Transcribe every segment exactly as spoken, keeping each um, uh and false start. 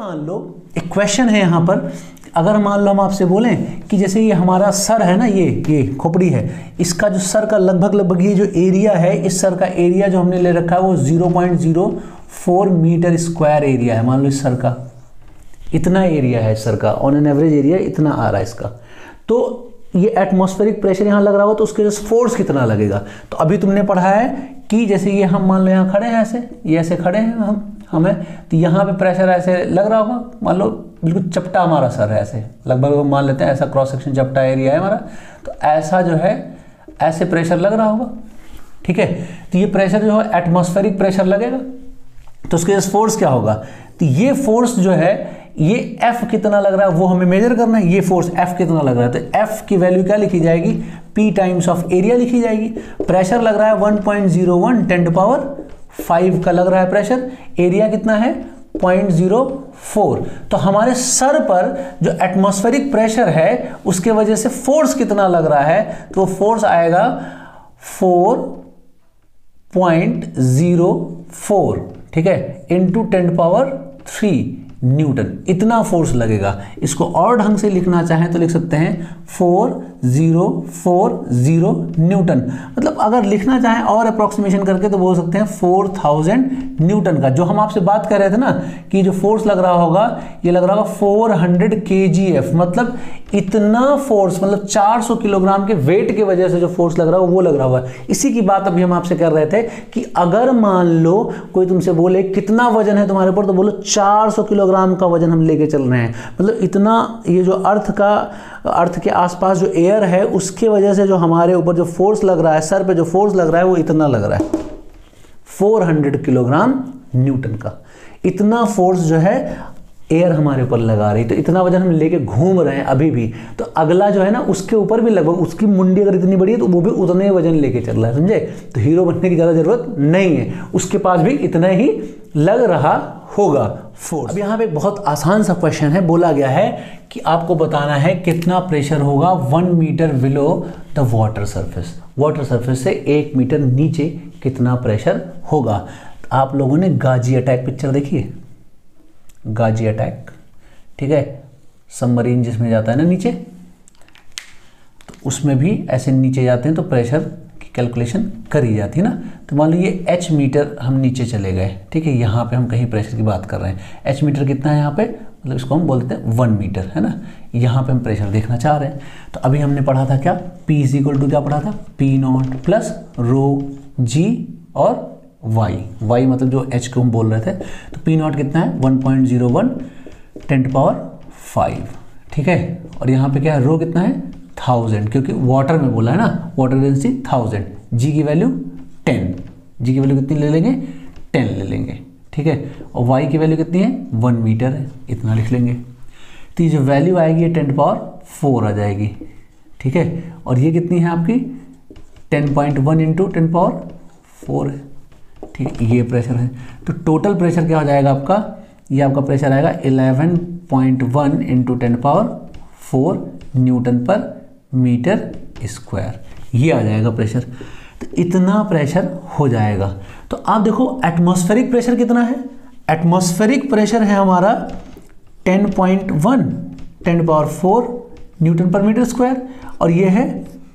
मान लो एक क्वेश्चन है यहाँ पर, अगर मान लो हम आपसे बोलें कि जैसे ये हमारा सर है ना, ये ये खोपड़ी है, इसका जो सर का लगभग लगभग ये जो एरिया है, इस सर का एरिया जो हमने ले रखा है वो zero point zero four metre square area है। मान लो इस सर का इतना एरिया है, इस सर का ऑन एन एवरेज एरिया इतना आ रहा है इसका। तो ये एटमॉस्फेरिक प्रेशर यहाँ लग रहा हो तो उसके वजह से फोर्स कितना लगेगा। तो अभी तुमने पढ़ा है कि जैसे ये हम मान लो यहाँ खड़े हैं, ऐसे ये ऐसे खड़े हैं हम हमें, तो यहाँ पे प्रेशर ऐसे लग रहा होगा, मान लो बिल्कुल चपटा हमारा सर है, ऐसे लगभग मान लेते हैं ऐसा क्रॉस सेक्शन चपटा एरिया है हमारा, तो ऐसा जो है ऐसे प्रेशर लग रहा होगा, ठीक है। तो ये प्रेशर जो है एटमॉस्फेरिक प्रेशर लगेगा, तो उसके वजह से फोर्स क्या होगा, तो ये फोर्स जो है ये F कितना लग रहा है वो हमें मेजर करना है। ये फोर्स F कितना लग रहा है, तो F की वैल्यू क्या लिखी जाएगी, P टाइम्स ऑफ एरिया लिखी जाएगी। प्रेशर लग रहा है one point zero one ten to power five का लग रहा है प्रेशर, एरिया कितना है ज़ीरो पॉइंट ज़ीरो फोर। तो हमारे सर पर जो एटमॉस्फेरिक प्रेशर है उसके वजह से फोर्स कितना लग रहा है, तो वो फोर्स आएगा फोर पॉइंट ज़ीरो फोर, ठीक है, into ten power three newton, इतना फोर्स लगेगा। इसको और ढंग से लिखना चाहें तो लिख सकते हैं four zero four zero newton. मतलब अगर लिखना चाहें और अप्रोक्सीमेशन करके तो बोल सकते हैं फोर थाउजेंड न्यूटन का। जो हम आपसे बात कर रहे थे ना कि जो फोर्स लग रहा होगा ये लग रहा होगा फोर हंड्रेड के जी एफ, मतलब इतना फोर्स, मतलब चार सौ किलोग्राम के वेट की वजह से जो फोर्स लग रहा है वो लग रहा होगा। इसी की बात अभी हम आपसे कर रहे थे कि अगर मान लो कोई तुमसे बोले कितना वजन है तुम्हारे ऊपर, तो बोलो चार सौ किलोग्राम का वजन हम लेके चल रहे हैं। मतलब इतना, ये जो अर्थ का अर्थ के आसपास जो एयर है उसके वजह से जो हमारे ऊपर जो फोर्स लग रहा है, सर पे जो फोर्स लग रहा है वो इतना लग रहा है फोर हंड्रेड किलोग्राम न्यूटन का। इतना फोर्स जो है एयर हमारे ऊपर लगा रही, तो इतना वजन हम लेके घूम रहे हैं अभी भी। तो अगला जो है ना उसके ऊपर भी लगभग, उसकी मुंडी अगर इतनी बड़ी है तो वो भी उतने वजन लेके चल रहा है, समझे। तो हीरो बनने की ज़्यादा जरूरत नहीं है, उसके पास भी इतना ही लग रहा होगा फोर्स। अब यहाँ पे एक बहुत आसान सा क्वेश्चन है, बोला गया है कि आपको बताना है कितना प्रेशर होगा one metre below the water surface. Water surface से एक मीटर नीचे कितना प्रेशर होगा। आप लोगों ने गाजी अटैक पिक्चर देखी है, गाजी अटैक, ठीक है, सबमरीन जिसमें जाता है ना नीचे, तो उसमें भी ऐसे नीचे जाते हैं तो प्रेशर की कैलकुलेशन करी जाती है ना। तो मान लो ये एच मीटर हम नीचे चले गए, ठीक है, यहाँ पे हम कहीं प्रेशर की बात कर रहे हैं। एच मीटर कितना है यहाँ पे, मतलब इसको हम बोलते हैं वन मीटर, है ना। यहाँ पे हम प्रेशर देखना चाह रहे हैं। तो अभी हमने पढ़ा था क्या, P इज इक्वल टू क्या पढ़ा था, P naught plus rho g और y, y मतलब जो h को हम बोल रहे थे। तो P नॉट कितना है one point zero one ten to power five, ठीक है। और यहाँ पे क्या है, रो कितना है थाउजेंड, क्योंकि वाटर में बोला है ना, वाटर डेंसिटी थाउजेंड। जी की वैल्यू टेन, जी की वैल्यू कितनी ले लेंगे, टेन ले लेंगे, ठीक है। और y की वैल्यू कितनी है, वन मीटर है, इतना लिख लेंगे। तो ये जो वैल्यू आएगी ये टेन टू पावर फोर आ जाएगी, ठीक है। और ये कितनी है आपकी ten point one into ten power four है, ठीक है, ये प्रेशर है। तो टोटल प्रेशर क्या हो जाएगा आपका, ये आपका प्रेशर आएगा eleven point one into ten power four newton per metre square, ये आ जाएगा प्रेशर। तो इतना प्रेशर हो जाएगा। तो आप देखो एटमॉस्फेरिक प्रेशर कितना है, एटमॉस्फेरिक प्रेशर है हमारा ten point one ten power four newton per metre square, और ये है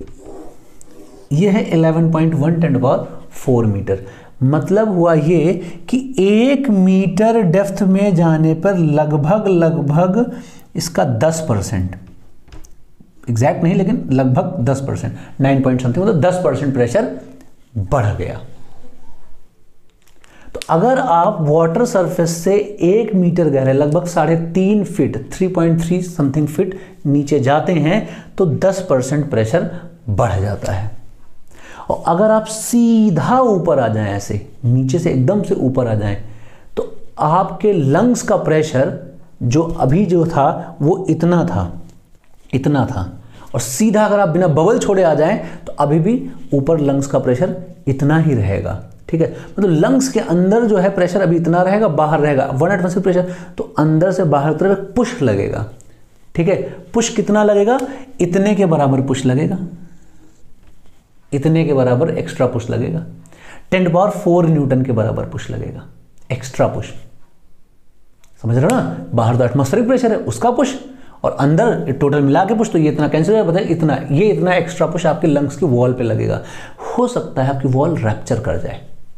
ये है eleven point one ten power four metre. मतलब हुआ ये कि एक मीटर डेप्थ में जाने पर लगभग लगभग इसका दस परसेंट, एग्जैक्ट नहीं लेकिन लगभग दस परसेंट, नाइन पॉइंट समथिंग, मतलब दस परसेंट प्रेशर बढ़ गया। तो अगर आप वाटर सरफेस से एक मीटर गहरे, लगभग साढ़े तीन feet, three point three something feet नीचे जाते हैं तो दस परसेंट प्रेशर बढ़ जाता है। और अगर आप सीधा ऊपर आ जाएं, ऐसे नीचे से एकदम से ऊपर आ जाएं, तो आपके लंग्स का प्रेशर जो अभी जो था वो इतना था इतना था और सीधा अगर आप बिना बबल छोड़े आ जाएं तो अभी भी ऊपर लंग्स का प्रेशर इतना ही रहेगा, ठीक है। मतलब लंग्स के अंदर जो है प्रेशर अभी इतना रहेगा, बाहर रहेगा वन एटमॉस्फेरिक प्रेशर, तो अंदर से बाहर तरफ पुश लगेगा, ठीक है। पुश कितना लगेगा, इतने के बराबर पुश लगेगा, इतने के बराबर एक्स्ट्रा पुश लगेगा, ten to power four newton के बराबर पुश लगेगा, एक्स्ट्रा पुश, समझ रहे हो ना, बाहर तो एटमॉस्फेरिक प्रेशर है उसका पुश, और अंदर टोटल मिला के पुश, तो ये इतना कैंसिल हो जाए, इतना ये इतना एक्स्ट्रा पुश आपके लंग्स की वॉल पे लगेगा। हो सकता है आपकी वॉल रैप्चर कर जाए,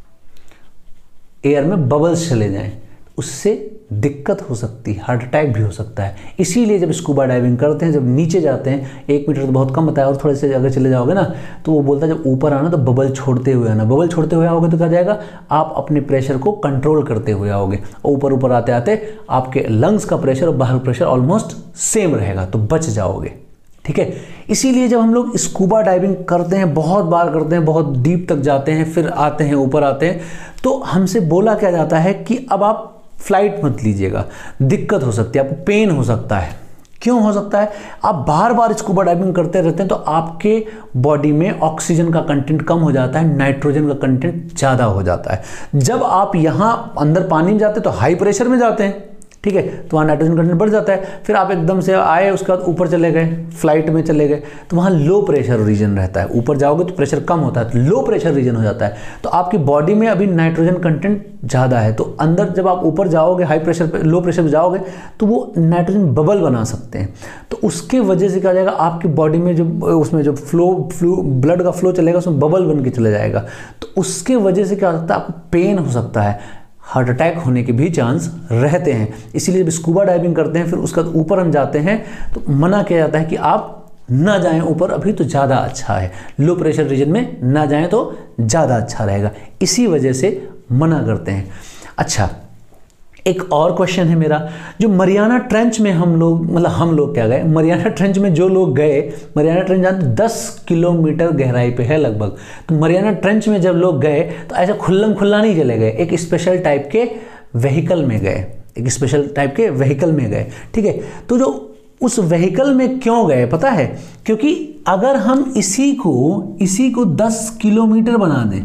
एयर में बबल्स चले जाएं, उससे दिक्कत हो सकती है, हार्ट अटैक भी हो सकता है। इसीलिए जब स्कूबा डाइविंग करते हैं, जब नीचे जाते हैं, एक मीटर तो बहुत कम बताया, और थोड़े से अगर चले जाओगे ना तो वो बोलता है जब ऊपर आना तो बबल छोड़ते हुए आना। बबल छोड़ते हुए आओगे तो क्या जाएगा, आप अपने प्रेशर को कंट्रोल करते हुए आओगे, और ऊपर ऊपर आते आते आपके लंग्स का प्रेशर और बाहर प्रेशर ऑलमोस्ट सेम रहेगा, तो बच जाओगे। ठीक है, इसीलिए जब हम लोग स्कूबा डाइविंग करते हैं, बहुत बार करते हैं, बहुत डीप तक जाते हैं, फिर आते हैं ऊपर आते हैं, तो हमसे बोला क्या जाता है कि अब आप फ्लाइट मत लीजिएगा, दिक्कत हो सकती है, आपको पेन हो सकता है। क्यों हो सकता है, आप बार बार स्कूबा डाइविंग करते रहते हैं तो आपके बॉडी में ऑक्सीजन का कंटेंट कम हो जाता है, नाइट्रोजन का कंटेंट ज़्यादा हो जाता है। जब आप यहाँ अंदर पानी में जाते हैं तो हाई प्रेशर में जाते हैं, ठीक है, तो वहाँ नाइट्रोजन कंटेंट बढ़ जाता है। फिर आप एकदम से आए, उसके बाद ऊपर चले गए, फ्लाइट में चले गए, तो वहाँ लो प्रेशर रीजन रहता है। ऊपर जाओगे तो प्रेशर कम होता है, तो लो प्रेशर रीजन हो जाता है। तो आपकी बॉडी में अभी नाइट्रोजन कंटेंट ज़्यादा है, तो अंदर जब आप ऊपर जाओगे, हाई प्रेशर पे, लो प्रेशर पे जाओगे, तो वो नाइट्रोजन बबल बना सकते हैं। तो उसके वजह से क्या हो जाएगा, आपकी बॉडी में जो उसमें जो फ्लो फ्लू ब्लड का फ्लो चलेगा, उसमें बबल बन के चला जाएगा। तो उसके वजह से क्या हो सकता है, आपको पेन हो सकता है, हार्ट अटैक होने के भी चांस रहते हैं। इसीलिए जब स्कूबा डाइविंग करते हैं, फिर उसका ऊपर हम जाते हैं तो मना किया जाता है कि आप ना जाएं ऊपर, अभी तो ज़्यादा अच्छा है, लो प्रेशर रीजन में ना जाएं तो ज़्यादा अच्छा रहेगा, इसी वजह से मना करते हैं। अच्छा, एक और क्वेश्चन है मेरा, जो मरियाना ट्रेंच में हम लोग, मतलब हम लोग क्या गए, मरियाना ट्रेंच में जो लोग गए, मरियाना ट्रेंच जानते दस किलोमीटर गहराई पे है लगभग, तो मरियाना ट्रेंच में जब लोग गए तो ऐसा खुल्लम खुल्ला नहीं चले गए, एक स्पेशल टाइप के व्हीकल में गए, एक स्पेशल टाइप के व्हीकल में गए। ठीक है, तो जो उस व्हीकल में क्यों गए पता है, क्योंकि अगर हम इसी को इसी को दस किलोमीटर बना दें,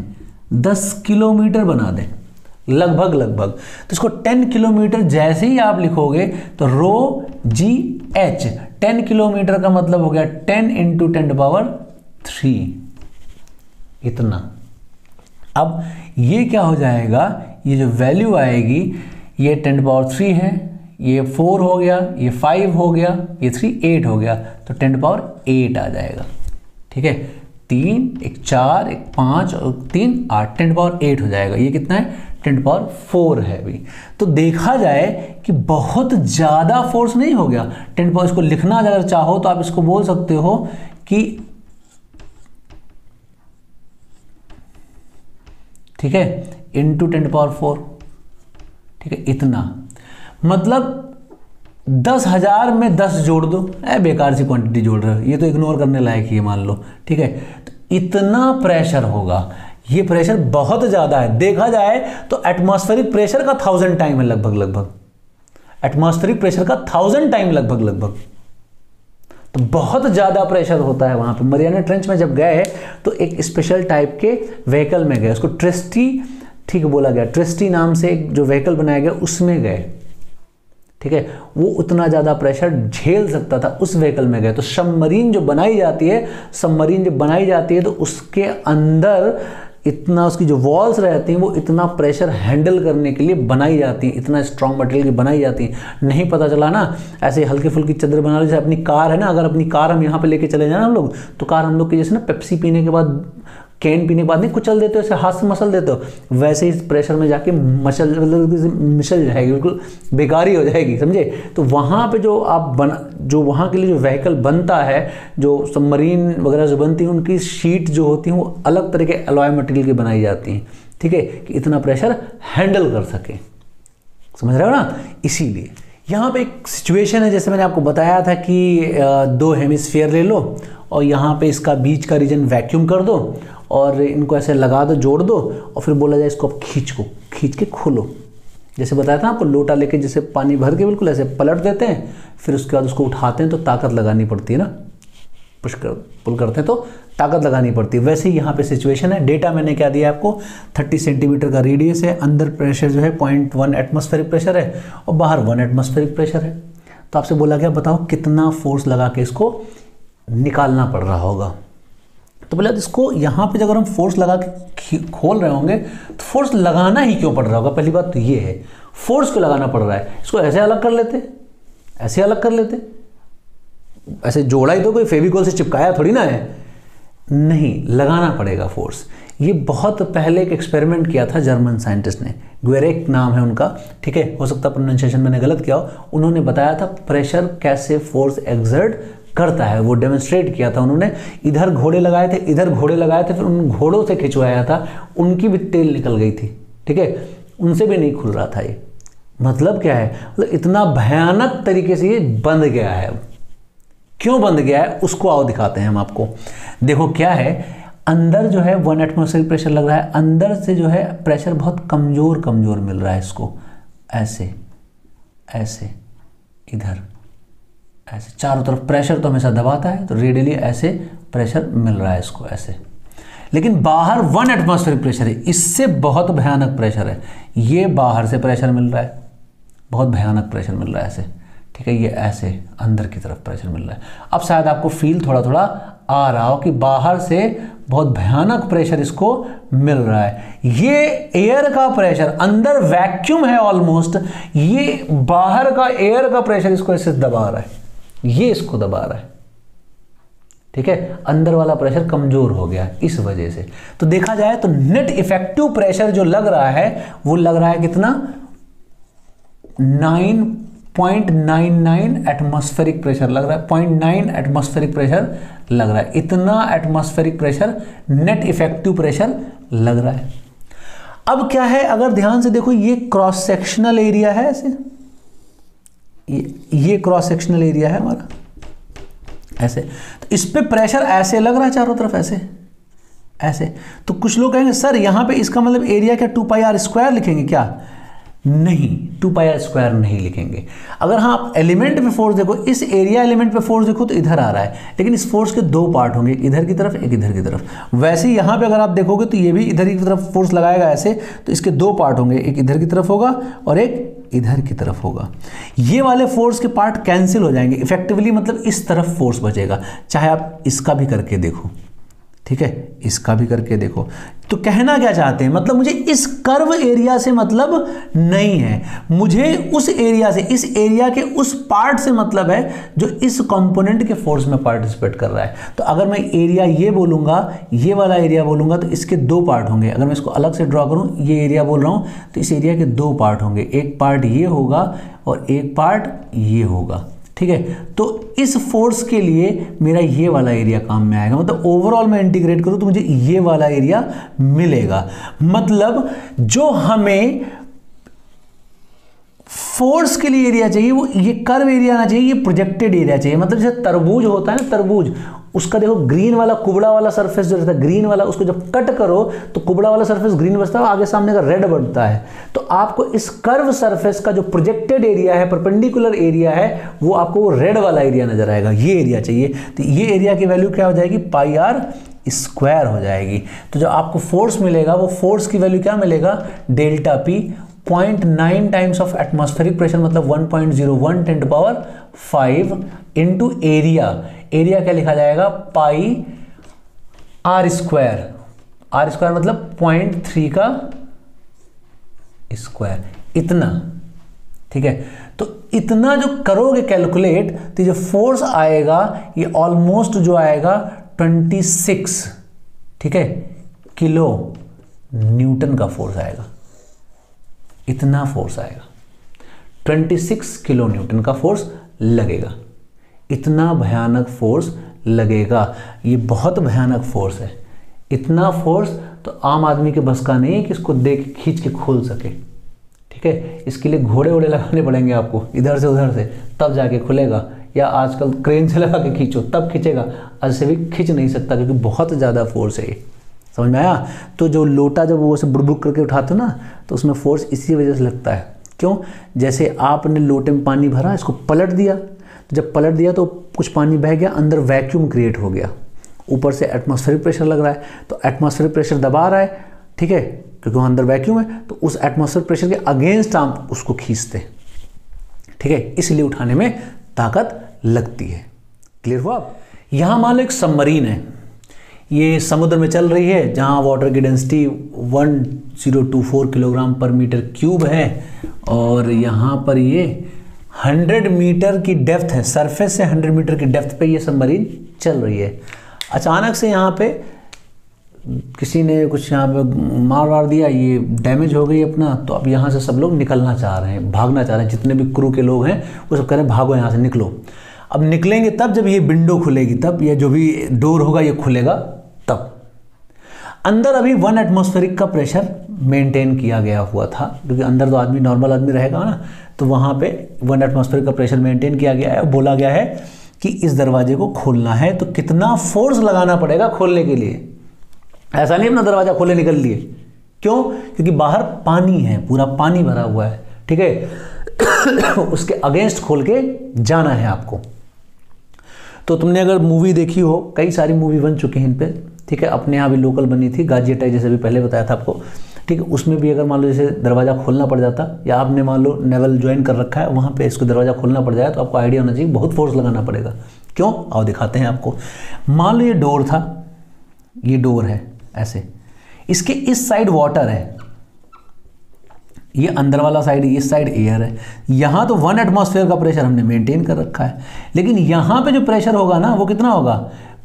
दस किलोमीटर बना दें लगभग लगभग, तो इसको टेन किलोमीटर जैसे ही आप लिखोगे तो rho G H, ten kilometre का मतलब हो गया ten into ten power three, इतना। अब ये क्या हो जाएगा, ये जो वैल्यू आएगी, ये टेन पावर थ्री है, ये फोर हो गया, ये फाइव हो गया, ये थ्री एट हो गया, तो टेन पावर एट आ जाएगा। ठीक है, तीन एक चार एक पाँच और तीन आठ, टेन पावर एट हो जाएगा। ये कितना है, टेन पावर फोर है अभी। तो देखा जाए कि बहुत ज़्यादा फोर्स नहीं हो गया। टेन पावर, इसको लिखना अगर चाहो तो आप इसको बोल सकते हो कि, ठीक है, इंटू टेन पावर फोर, ठीक है, इतना मतलब दस हजार में दस जोड़ दो, ऐ बेकार सी क्वांटिटी जोड़ रहे हो, ये तो इग्नोर करने लायक ही है मान लो। ठीक है, तो इतना प्रेशर होगा, ये प्रेशर बहुत ज़्यादा है। देखा जाए तो एटमॉस्फेरिक प्रेशर का थाउजेंड टाइम है लगभग लगभग, एटमॉस्फेरिक प्रेशर का थाउजेंड टाइम लगभग लगभग, तो बहुत ज़्यादा प्रेशर होता है वहाँ पे। मरियाना ट्रेंच में जब गए तो एक स्पेशल टाइप के व्हीकल में गए, उसको ट्रिस्टी, ठीक बोला गया, ट्रिस्टी नाम से एक जो व्हीकल बनाया गया उसमें गए। ठीक है, वो उतना ज़्यादा प्रेशर झेल सकता था, उस व्हीकल में गए। तो सबमरीन जो बनाई जाती है, सबमरीन जब बनाई जाती है तो उसके अंदर इतना, उसकी जो वॉल्स रहती हैं वो इतना प्रेशर हैंडल करने के लिए बनाई जाती हैं, इतना स्ट्रॉन्ग मटेरियल की बनाई जाती हैं। नहीं पता चला ना, ऐसे हल्के फुल्की चादर बना लो, जैसे अपनी कार है ना, अगर अपनी कार हम यहाँ पे लेके चले जाए हम लोग, तो कार हम लोग की जैसे ना पेप्सी पीने के बाद, कैन पीने के बाद नहीं कुचल देते हो, ऐसे हाथ से मसल देते हो, वैसे ही प्रेशर में जाके मसल मिसल जाएगी, बिल्कुल बेकारी हो जाएगी, समझे। तो वहाँ पे जो आप बना, जो वहाँ के लिए जो व्हीकल बनता है, जो सबमरीन वगैरह जो बनती है, उनकी शीट जो होती हैं वो अलग तरह के अलॉय मटेरियल की बनाई जाती हैं। ठीक है, कि इतना प्रेशर हैंडल कर सके, समझ रहे हो ना। इसीलिए यहाँ पे एक सिचुएशन है, जैसे मैंने आपको बताया था कि दो हेमिस्फीयर ले लो और यहाँ पे इसका बीच का रीजन वैक्यूम कर दो और इनको ऐसे लगा दो, जोड़ दो, और फिर बोला जाए इसको आप खींच को खींच के खोलो। जैसे बताया था आपको, लोटा लेके जैसे पानी भर के बिल्कुल ऐसे पलट देते हैं, फिर उसके बाद उसको उठाते हैं तो ताकत लगानी पड़ती है ना, पुश कर पुल करते हैं तो ताकत लगानी पड़ती है। वैसे ही यहाँ पे सिचुएशन है। डेटा मैंने क्या दिया आपको, तीस सेंटीमीटर का रेडियस है, अंदर प्रेशर जो है पॉइंट वन एटमॉस्फेरिक प्रेशर है और बाहर वन एटमॉस्फेरिक प्रेशर है। तो आपसे बोला गया बताओ कितना फोर्स लगा के इसको निकालना पड़ रहा होगा। तो पहले इसको यहाँ पे अगर हम फोर्स लगा के खोल रहे होंगे तो फोर्स लगाना ही क्यों पड़ रहा होगा, पहली बात तो ये है, फोर्स क्यों लगाना पड़ रहा है। इसको ऐसे अलग कर लेते, ऐसे अलग कर लेते, ऐसे जोड़ा ही तो, कोई फेविकॉल से चिपकाया थोड़ी ना है, नहीं, लगाना पड़ेगा फोर्स। ये बहुत पहले एक एक्सपेरिमेंट किया था जर्मन साइंटिस्ट ने, ग्वेरेक नाम है उनका, ठीक है, हो सकता है प्रोनाउंसिएशन मैंने गलत किया हो। उन्होंने बताया था प्रेशर कैसे फोर्स एक्सर्ट करता है, वो डेमोन्स्ट्रेट किया था उन्होंने। इधर घोड़े लगाए थे, इधर घोड़े लगाए थे, फिर उन घोड़ों से खिंचवाया था, उनकी भी तेल निकल गई थी, ठीक है, उनसे भी नहीं खुल रहा था ये। मतलब क्या है, मतलब इतना भयानक तरीके से ये बंद गया है। क्यों बंद गया है उसको आओ दिखाते हैं हम आपको। देखो क्या है, अंदर जो है वन एटमॉस्फेरिक प्रेशर लग रहा है, अंदर से जो है प्रेशर बहुत कमज़ोर कमज़ोर मिल रहा है इसको, ऐसे ऐसे, इधर ऐसे, चारों तरफ प्रेशर तो हमेशा दबाता है, तो रेडियली ऐसे प्रेशर मिल रहा है इसको ऐसे। लेकिन बाहर वन एटमॉस्फेरिक प्रेशर है, इससे बहुत भयानक प्रेशर है, ये बाहर से प्रेशर मिल रहा है, बहुत भयानक प्रेशर मिल रहा है ऐसे, ठीक है, ये ऐसे अंदर की तरफ प्रेशर मिल रहा है। अब शायद आपको फील थोड़ा थोड़ा आ रहा हो कि बाहर से बहुत भयानक प्रेशर इसको मिल रहा है। ये एयर का प्रेशर, अंदर वैक्यूम है ऑलमोस्ट, ये बाहर का एयर का प्रेशर इसको ऐसे दबा रहा है, ये इसको दबा रहा है, ठीक है, अंदर वाला प्रेशर कमजोर हो गया इस वजह से। तो देखा जाए तो नेट इफेक्टिव प्रेशर जो लग रहा है वो लग रहा है कितना, nine point nine nine atmospheric pressure लग रहा है, पॉइंट नाइन एटमॉस्फेरिक प्रेशर लग रहा है, इतना atmospheric pressure net effective pressure लग रहा है। अब क्या है, अगर ध्यान से देखो, ये क्रॉस सेक्शनल एरिया है ऐसे, ये ये क्रॉस सेक्शनल एरिया है हमारा ऐसे, तो इस पे प्रेशर ऐसे लग रहा है चारों तरफ ऐसे ऐसे। तो कुछ लोग कहेंगे सर यहाँ पे इसका मतलब एरिया क्या टू पाई आर स्क्वायर लिखेंगे क्या? नहीं, टू पाई आर स्क्वायर नहीं लिखेंगे। अगर हाँ आप एलिमेंट पे फोर्स देखो, इस एरिया एलिमेंट पे फोर्स देखो तो इधर आ रहा है, लेकिन इस फोर्स के दो पार्ट होंगे, एक इधर की तरफ एक इधर की तरफ। वैसे ही यहाँ पे अगर आप देखोगे तो ये भी इधर की तरफ फोर्स लगाएगा ऐसे, तो इसके दो पार्ट होंगे, एक इधर की तरफ होगा और एक इधर की तरफ होगा। ये वाले फोर्स के पार्ट कैंसिल हो जाएंगे इफेक्टिवली, मतलब इस तरफ फोर्स बचेगा। चाहे आप इसका भी करके देखो, ठीक है, इसका भी करके देखो। तो कहना क्या चाहते हैं, मतलब मुझे इस कर्व एरिया से मतलब नहीं है, मुझे उस एरिया से, इस एरिया के उस पार्ट से मतलब है जो इस कंपोनेंट के फोर्स में पार्टिसिपेट कर रहा है। तो अगर मैं एरिया ये बोलूंगा, ये वाला एरिया बोलूंगा, तो इसके दो पार्ट होंगे। अगर मैं इसको अलग से ड्रॉ करूं, ये एरिया बोल रहा हूं, तो इस एरिया के दो पार्ट होंगे, एक पार्ट ये होगा और एक पार्ट ये होगा, ठीक है। तो इस फोर्स के लिए मेरा ये वाला एरिया काम में आएगा, मतलब ओवरऑल मैं इंटीग्रेट करूं तो मुझे ये वाला एरिया मिलेगा। मतलब जो हमें फोर्स के लिए एरिया चाहिए वो ये कर्व एरिया ना चाहिए, ये प्रोजेक्टेड एरिया चाहिए। मतलब जैसे तरबूज होता है ना, तरबूज, उसका देखो ग्रीन वाला कुबड़ा वाला सरफेस जो रहता है, ग्रीन वाला, उसको जब कट करो तो कुबड़ा वाला सरफेस ग्रीन बचता है, आगे सामने का रेड बनता है। तो आपको इस कर्व सरफेस का जो प्रोजेक्टेड एरिया है, परपेंडिकुलर एरिया है, वो आपको वो रेड वाला एरिया नजर आएगा, ये एरिया चाहिए। तो ये एरिया की वैल्यू क्या हो जाएगी, पाई आर स्क्वायर हो जाएगी। तो जो आपको फोर्स मिलेगा वो फोर्स की वैल्यू क्या मिलेगा, delta P, point nine times of atmospheric pressure, मतलब one point zero one ten to power five into area. Area क्या लिखा जाएगा, pi R square, R square मतलब पॉइंट थ्री का स्क्वायर, इतना, ठीक है। तो इतना जो करोगे कैलकुलेट, तो जो फोर्स आएगा ये ऑलमोस्ट जो आएगा ट्वेंटी सिक्स, ठीक है, किलो न्यूटन का फोर्स आएगा, इतना फोर्स आएगा, छब्बीस किलो न्यूटन का फोर्स लगेगा। इतना भयानक फोर्स लगेगा, ये बहुत भयानक फोर्स है। इतना फोर्स तो आम आदमी के बस का नहीं है कि इसको देख खींच के खोल सके, ठीक है। इसके लिए घोड़े वोड़े लगाने पड़ेंगे आपको, इधर से उधर से, तब जाके खुलेगा, या आजकल क्रेन से लगा के खींचो तब खींचेगा, ऐसे भी खींच नहीं सकता क्योंकि बहुत ज़्यादा फोर्स है ये। समझ में आया? तो जो लोटा जब वो ऐसे बुड़बुड़ करके उठाते हो ना, तो उसमें फोर्स इसी वजह से लगता है। क्यों? जैसे आपने लोटे में पानी भरा, इसको पलट दिया, तो जब पलट दिया तो कुछ पानी बह गया, अंदर वैक्यूम क्रिएट हो गया, ऊपर से एटमॉस्फेरिक प्रेशर लग रहा है, तो एटमॉस्फेरिक प्रेशर दबा रहा है, ठीक है, क्योंकि वहाँ अंदर वैक्यूम है, तो उस एटमॉस्फेरिक प्रेशर के अगेंस्ट आप उसको खींचते, ठीक है, इसलिए उठाने में ताकत लगती है। क्लियर हुआ? अब यहाँ मान लो एक सबमरीन है, ये समुद्र में चल रही है जहाँ वाटर की density one zero two four kilogram per metre cube है, और यहाँ पर ये हंड्रेड मीटर की डेप्थ है, सरफेस से हंड्रेड मीटर की डेप्थ पे ये सबमरीन चल रही है। अचानक से यहाँ पे किसी ने कुछ यहाँ पे मार वार दिया, ये डैमेज हो गई अपना, तो अब यहाँ से सब लोग निकलना चाह रहे हैं, भागना चाह रहे हैं, जितने भी क्रू के लोग हैं वो सब कह रहे हैं भागो यहाँ से, निकलो। अब निकलेंगे तब जब ये विंडो खुलेगी, तब ये जो भी डोर होगा ये खुलेगा तब। अंदर अभी वन एटमॉस्फेरिक का प्रेशर मेंटेन किया गया हुआ था, क्योंकि अंदर तो आदमी नॉर्मल आदमी रहेगा ना, तो वहाँ पे वन एटमॉस्फेरिक का प्रेशर मेंटेन किया गया है। बोला गया है कि इस दरवाजे को खोलना है तो कितना फोर्स लगाना पड़ेगा खोलने के लिए। ऐसा नहीं अपना दरवाजा खोले निकल लिए, क्यों? क्योंकि बाहर पानी है, पूरा पानी भरा हुआ है, ठीक है। उसके अगेंस्ट खोल के जाना है आपको। तो तुमने अगर मूवी देखी हो, कई सारी मूवी बन चुकी हैं इन पे, ठीक है। अपने यहाँ भी लोकल बनी थी गाजी अटैक, जैसे भी पहले बताया था आपको, ठीक है। उसमें भी अगर मान लो जैसे दरवाज़ा खोलना पड़ जाता, या आपने मान लो नेवल ज्वाइन कर रखा है, वहाँ पे इसको दरवाज़ा खोलना पड़ जाए, तो आपको आइडिया होना चाहिए बहुत फोर्स लगाना पड़ेगा। क्यों? आओ दिखाते हैं आपको। मान लो ये डोर था, ये डोर है ऐसे, इसके इस साइड वाटर है, ये अंदर वाला साइड, इस साइड एयर है। यहाँ तो वन एटमॉस्फेयर का प्रेशर हमने मेंटेन कर रखा है, लेकिन यहाँ पे जो प्रेशर होगा ना वो कितना होगा?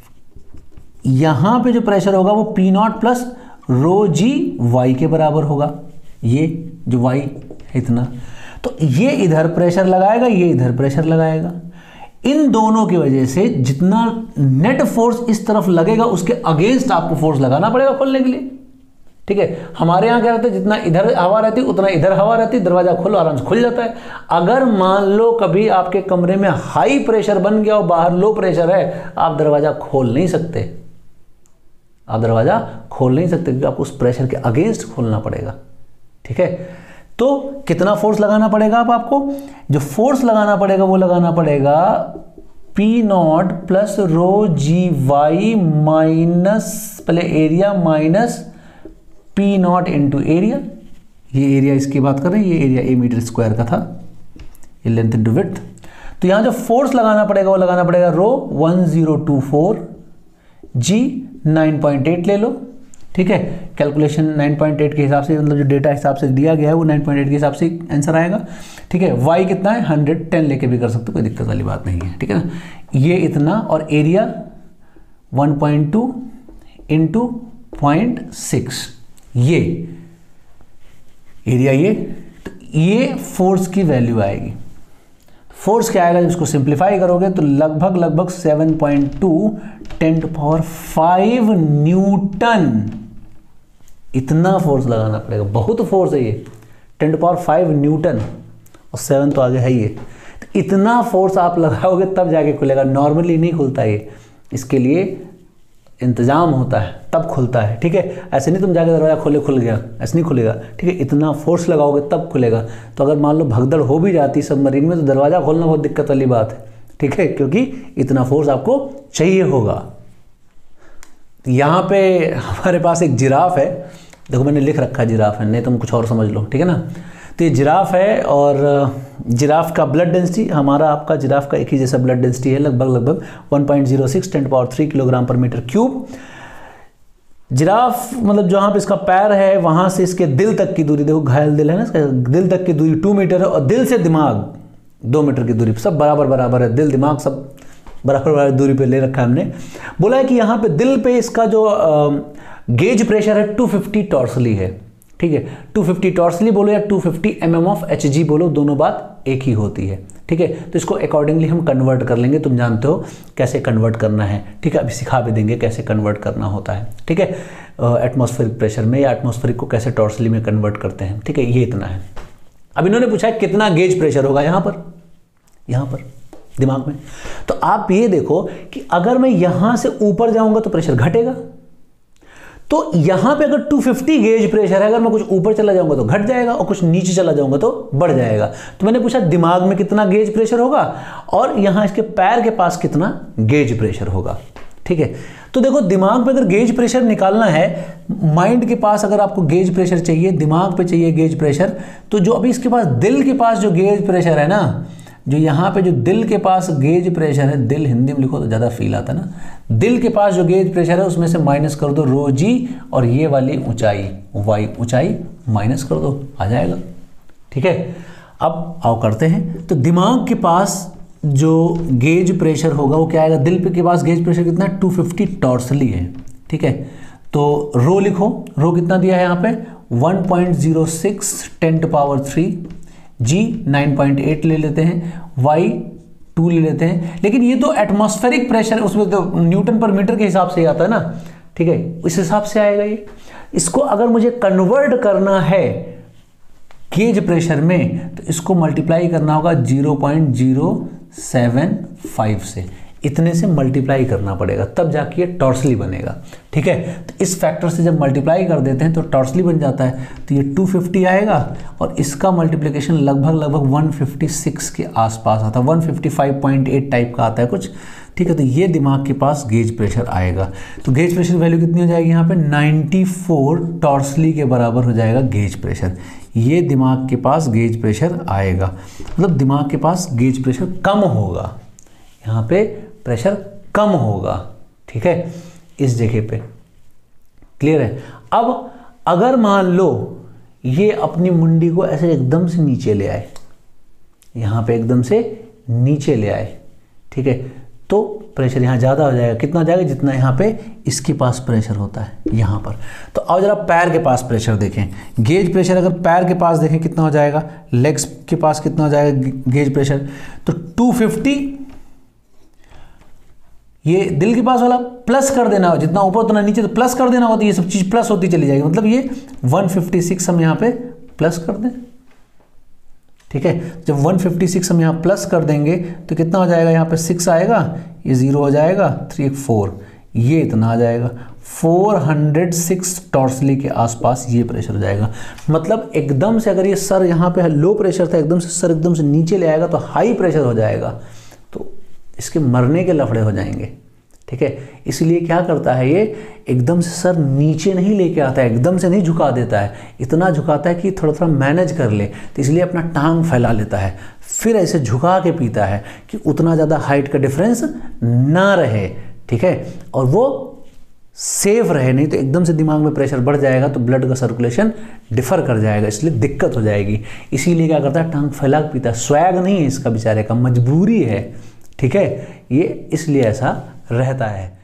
यहाँ पे जो प्रेशर होगा वो P naught plus rho G Y के बराबर होगा। ये जो वाई है इतना, तो ये इधर प्रेशर लगाएगा, ये इधर प्रेशर लगाएगा। इन दोनों की वजह से जितना नेट फोर्स इस तरफ लगेगा उसके अगेंस्ट आपको फोर्स लगाना पड़ेगा खोलने के लिए, ठीक है। हमारे यहाँ क्या रहता है, जितना इधर हवा रहती है उतना इधर हवा रहती है, दरवाजा खोलो आराम से खुल जाता है। अगर मान लो कभी आपके कमरे में हाई प्रेशर बन गया और बाहर लो प्रेशर है, आप दरवाजा खोल नहीं सकते, आप दरवाजा खोल नहीं सकते, क्योंकि आपको उस प्रेशर के अगेंस्ट खोलना पड़ेगा, ठीक है। तो कितना फोर्स लगाना पड़ेगा अब आपको? जो फोर्स लगाना पड़ेगा वो लगाना पड़ेगा P naught plus rho G Y minus, पहले area minus P naught into area. ये एरिया इसकी बात कर रहे हैं, ये एरिया ए मीटर स्क्वायर का था, ये लेंथ इंटू विड्थ। तो यहां जो फोर्स लगाना पड़ेगा वो लगाना पड़ेगा rho one zero two four, G nine point eight ले लो, ठीक है। कैलकुलेशन नाइन पॉइंट एट के हिसाब से, मतलब जो डेटा हिसाब से दिया गया है वो नाइन पॉइंट एट के हिसाब से आंसर आएगा, ठीक है। वाई कितना है? हंड्रेड टेन लेके भी कर सकते हो, कोई दिक्कत वाली बात नहीं है, ठीक है ना। ये इतना, और area one point two into point six, ये एरिया, ये तो ये फोर्स की वैल्यू आएगी। फोर्स क्या आएगा जब इसको सिंप्लीफाई करोगे तो लगभग लगभग seven point two ten to power five newton, इतना फोर्स लगाना पड़ेगा। बहुत फोर्स है ये, ten to power five newton, और सेवन तो आगे है ये। तो इतना फोर्स आप लगाओगे तब जाके खुलेगा, नॉर्मली नहीं खुलता ये, इसके लिए इंतजाम होता है तब खुलता है, ठीक है। ऐसे नहीं तुम जाके दरवाजा खोले खुल गया, ऐसे नहीं खुलेगा, ठीक है। इतना फोर्स लगाओगे तब खुलेगा। तो अगर मान लो भगदड़ हो भी जाती सबमरीन में तो दरवाजा खोलना बहुत दिक्कत वाली बात है, ठीक है, क्योंकि इतना फोर्स आपको चाहिए होगा। यहाँ पे हमारे पास एक जिराफ है, देखो मैंने लिख रखा है जिराफ है, नहीं तुम कुछ और समझ लो, ठीक है ना। तो ये जिराफ है, और जिराफ का ब्लड डेंसिटी, हमारा आपका जिराफ का एक ही जैसा ब्लड डेंसिटी है, लगभग लगभग one point zero six ten power three kilogram per metre cube. Giraffe मतलब जहाँ पे इसका पैर है वहाँ से इसके दिल तक की दूरी, देखो घायल दिल है ना इसका, दिल तक की दूरी टू मीटर है, और दिल से दिमाग दो मीटर की दूरी, सब बराबर बराबर है, दिल दिमाग सब बराबर बराबर दूरी पे ले रखा है हमने। बोला है कि यहाँ पे दिल पे इसका जो गेज प्रेशर है टू फिफ्टी टॉर्सली है, ठीक है। टू फिफ्टी टॉर्सली बोलो या two fifty M M of H G बोलो, दोनों बात एक ही होती है, ठीक है। तो इसको अकॉर्डिंगली हम कन्वर्ट कर लेंगे, तुम जानते हो कैसे कन्वर्ट करना है, ठीक है। अभी सिखा भी देंगे कैसे कन्वर्ट करना होता है, ठीक है। एटमॉस्फेरिक प्रेशर में या एटमॉस्फेरिक को कैसे टॉर्सली में कन्वर्ट करते हैं, ठीक है। ये इतना है। अब इन्होंने पूछा है कितना गेज प्रेशर होगा यहाँ पर, यहाँ पर दिमाग में। तो आप ये देखो कि अगर मैं यहाँ से ऊपर जाऊँगा तो प्रेशर घटेगा, तो यहां पे अगर टू फिफ्टी गेज प्रेशर है, अगर मैं कुछ ऊपर चला जाऊंगा तो घट जाएगा, और कुछ नीचे चला जाऊंगा तो बढ़ जाएगा। तो मैंने पूछा दिमाग में कितना गेज प्रेशर होगा, और यहां इसके पैर के पास कितना गेज प्रेशर होगा, ठीक है। तो देखो दिमाग पे अगर गेज प्रेशर निकालना है, माइंड के पास अगर आपको गेज प्रेशर चाहिए, दिमाग पे चाहिए गेज प्रेशर, तो जो अभी इसके पास दिल के पास जो गेज प्रेशर है ना, जो यहाँ पे जो दिल के पास गेज प्रेशर है, दिल हिंदी में लिखो तो ज़्यादा फील आता है ना, दिल के पास जो गेज प्रेशर है उसमें से माइनस कर दो रो जी, और ये वाली ऊंचाई वाई ऊंचाई माइनस कर दो, आ जाएगा। ठीक है, अब आओ करते हैं। तो दिमाग के पास जो गेज प्रेशर होगा वो क्या आएगा, दिल पे के पास गेज प्रेशर कितना है, टू फिफ्टी टॉर्सली है। ठीक है, तो रो लिखो, रो कितना दिया है यहाँ पे, one point zero six ten to power three, G nine point eight ले लेते हैं, वाई टू ले लेते हैं। लेकिन ये तो एटमॉस्फेरिक प्रेशर, उसमें तो न्यूटन पर मीटर के हिसाब से ही आता है ना। ठीक है, इस हिसाब से आएगा ये। इसको अगर मुझे कन्वर्ट करना है गेज प्रेशर में, तो इसको मल्टीप्लाई करना होगा zero point zero seven five से, इतने से मल्टीप्लाई करना पड़ेगा, तब जाके ये टॉर्सली बनेगा। ठीक है, तो इस फैक्टर से जब मल्टीप्लाई कर देते हैं तो टॉर्सली बन जाता है। तो ये टू फिफ्टी आएगा और इसका मल्टीप्लिकेशन लगभग लगभग वन फिफ्टी सिक्स के आसपास आता है, one fifty five point eight type का आता है कुछ। ठीक है, तो ये दिमाग के पास गेज प्रेशर आएगा। तो गेज प्रेशर वैल्यू कितनी हो जाएगी यहाँ पे, नाइन्टी फोर टॉर्सली के बराबर हो जाएगा गेज प्रेशर। ये दिमाग के पास गेज प्रेशर आएगा, मतलब दिमाग के पास गेज प्रेशर कम होगा, यहाँ पे प्रेशर कम होगा। ठीक है, इस जगह पे क्लियर है। अब अगर मान लो ये अपनी मुंडी को ऐसे एकदम से नीचे ले आए, यहाँ पे एकदम से नीचे ले आए, ठीक है, तो प्रेशर यहाँ ज़्यादा हो जाएगा। कितना हो जाएगा, जितना यहाँ पे इसके पास प्रेशर होता है यहाँ पर। तो अब जरा पैर के पास प्रेशर देखें, गेज प्रेशर अगर पैर के पास देखें कितना हो जाएगा, लेग्स के पास कितना हो जाएगा गेज प्रेशर, तो टू फिफ्टी, ये दिल के पास वाला प्लस कर देना हो, जितना ऊपर उतना नीचे, तो प्लस कर देना होता है, ये सब चीज़ प्लस होती चली जाएगी, मतलब ये वन फिफ्टी सिक्स हम यहाँ पे प्लस कर दें। ठीक है, जब वन फिफ्टी सिक्स हम यहाँ प्लस कर देंगे तो कितना हो जाएगा, यहाँ पे सिक्स आएगा, ये ज़ीरो हो जाएगा, थ्री एक फोर, ये इतना आ जाएगा, फोर हंड्रेड सिक्स टॉर्सली के आसपास ये प्रेशर हो जाएगा। मतलब एकदम से अगर ये सर यहाँ पे लो प्रेशर था, एकदम से सर एकदम से नीचे ले आएगा तो हाई प्रेशर हो जाएगा, तो इसके मरने के लफड़े हो जाएंगे। ठीक है, इसलिए क्या करता है ये, एकदम से सर नीचे नहीं लेके आता है, एकदम से नहीं झुका देता है, इतना झुकाता है कि थोड़ा थोड़ा मैनेज कर ले, तो इसलिए अपना टांग फैला लेता है, फिर ऐसे झुका के पीता है कि उतना ज़्यादा हाइट का डिफरेंस ना रहे। ठीक है, और वो सेफ रहे, नहीं तो एकदम से दिमाग में प्रेशर बढ़ जाएगा तो ब्लड का सर्कुलेशन डिफर कर जाएगा, इसलिए दिक्कत हो जाएगी। इसीलिए क्या करता है, टांग फैला के पीता है। स्वैग नहीं है इसका बेचारे का, मजबूरी है। ठीक है, ये इसलिए ऐसा रहता है।